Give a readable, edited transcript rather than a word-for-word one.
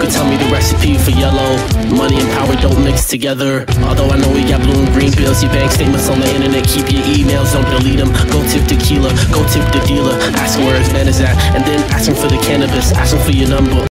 could tell me the recipe for yellow. Money and power don't mix together. Although I know we got blue and green bills. Your bank statements on the internet, keep your emails, don't delete them. Go tip tequila, go tip the dealer. Ask him where his man is at, and then ask him for the cannabis. Ask him for your number.